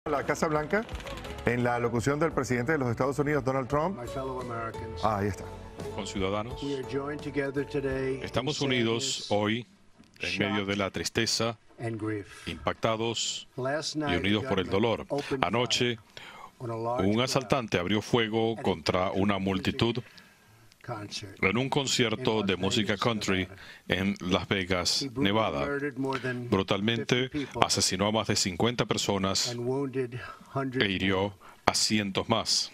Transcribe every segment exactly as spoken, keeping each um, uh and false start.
La Casa Blanca, en la locución del presidente de los Estados Unidos, Donald Trump. Ah, ahí está. Con ciudadanos, estamos unidos hoy en medio de la tristeza, impactados y unidos por el dolor. Anoche, un asaltante abrió fuego contra una multitud en un concierto de música country en Las Vegas, Nevada. Brutalmente asesinó a más de cincuenta personas e hirió a cientos más.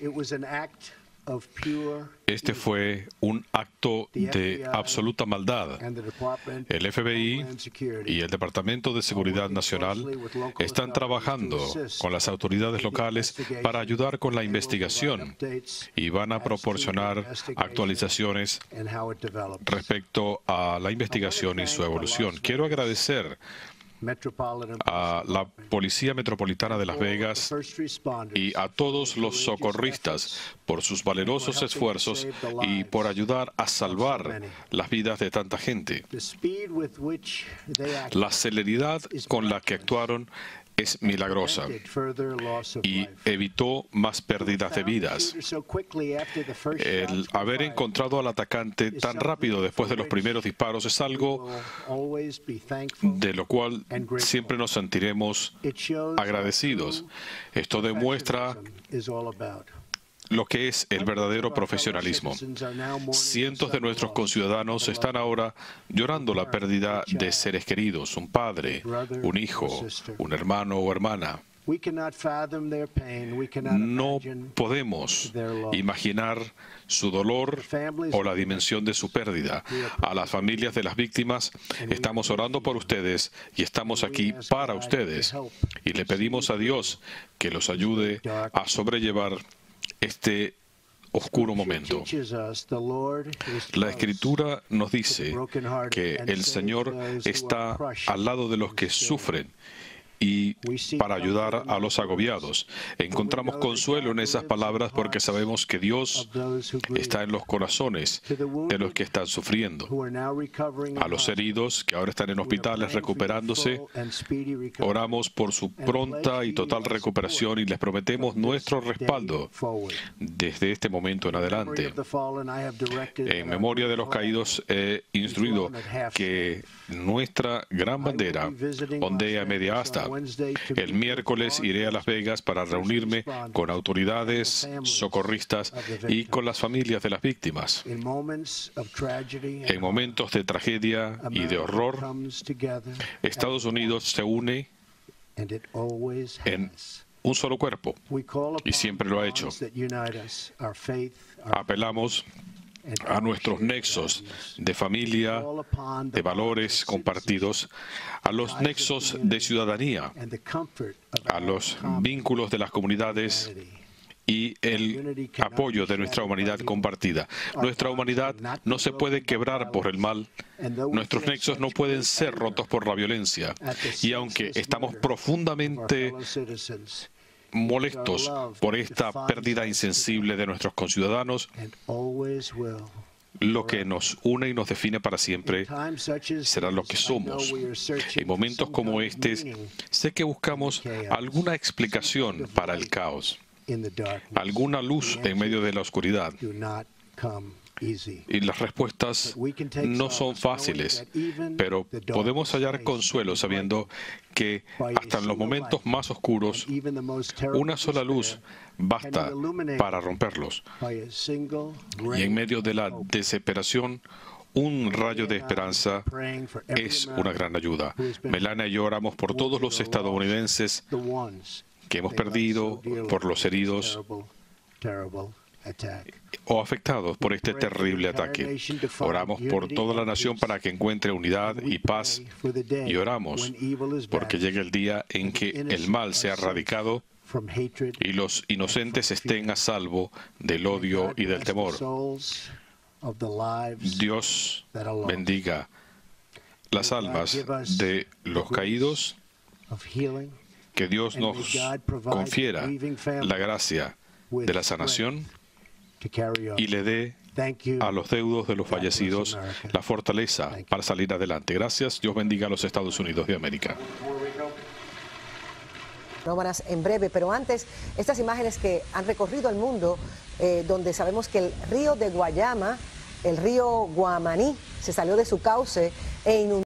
Este fue un acto de absoluta maldad. El F B I y el Departamento de Seguridad Nacional están trabajando con las autoridades locales para ayudar con la investigación y van a proporcionar actualizaciones respecto a la investigación y su evolución. Quiero agradecer a la Policía Metropolitana de Las Vegas y a todos los socorristas por sus valerosos esfuerzos y por ayudar a salvar las vidas de tanta gente. La celeridad con la que actuaron es milagrosa y evitó más pérdidas de vidas. El haber encontrado al atacante tan rápido después de los primeros disparos es algo de lo cual siempre nos sentiremos agradecidos. Esto demuestra lo que es el verdadero profesionalismo. Cientos de nuestros conciudadanos están ahora llorando la pérdida de seres queridos, un padre, un hijo, un hermano o hermana. No podemos imaginar su dolor o la dimensión de su pérdida. A las familias de las víctimas, estamos orando por ustedes y estamos aquí para ustedes. Y le pedimos a Dios que los ayude a sobrellevar este oscuro momento. La Escritura nos dice que el Señor está al lado de los que sufren y para ayudar a los agobiados. Encontramos consuelo en esas palabras porque sabemos que Dios está en los corazones de los que están sufriendo. A los heridos que ahora están en hospitales recuperándose, oramos por su pronta y total recuperación y les prometemos nuestro respaldo desde este momento en adelante. En memoria de los caídos he instruido que nuestra gran bandera ondee a media asta. El miércoles iré a Las Vegas para reunirme con autoridades, socorristas y con las familias de las víctimas. En momentos de tragedia y de horror, Estados Unidos se une en un solo cuerpo y siempre lo ha hecho. Apelamos a nuestros nexos de familia, de valores compartidos, a los nexos de ciudadanía, a los vínculos de las comunidades y el apoyo de nuestra humanidad compartida. Nuestra humanidad no se puede quebrar por el mal, nuestros nexos no pueden ser rotos por la violencia, y aunque estamos profundamente molestos por esta pérdida insensible de nuestros conciudadanos, lo que nos une y nos define para siempre será lo que somos. En momentos como este, sé que buscamos alguna explicación para el caos, alguna luz en medio de la oscuridad. Y las respuestas no son fáciles, pero podemos hallar consuelo sabiendo que hasta en los momentos más oscuros, una sola luz basta para romperlos. Y en medio de la desesperación, un rayo de esperanza es una gran ayuda. Melania y yo oramos por todos los estadounidenses que hemos perdido, por los heridos o afectados por este terrible ataque. Oramos por toda la nación para que encuentre unidad y paz, y oramos porque llegue el día en que el mal sea erradicado y los inocentes estén a salvo del odio y del temor. Dios bendiga las almas de los caídos, que Dios nos confiera la gracia de la sanación y le dé a los deudos de los fallecidos la fortaleza para salir adelante. Gracias. Dios bendiga a los Estados Unidos de América. Nómadas en breve, pero antes, estas imágenes que han recorrido el mundo, eh, donde sabemos que el río de Guayama, el río Guamaní, se salió de su cauce e inundó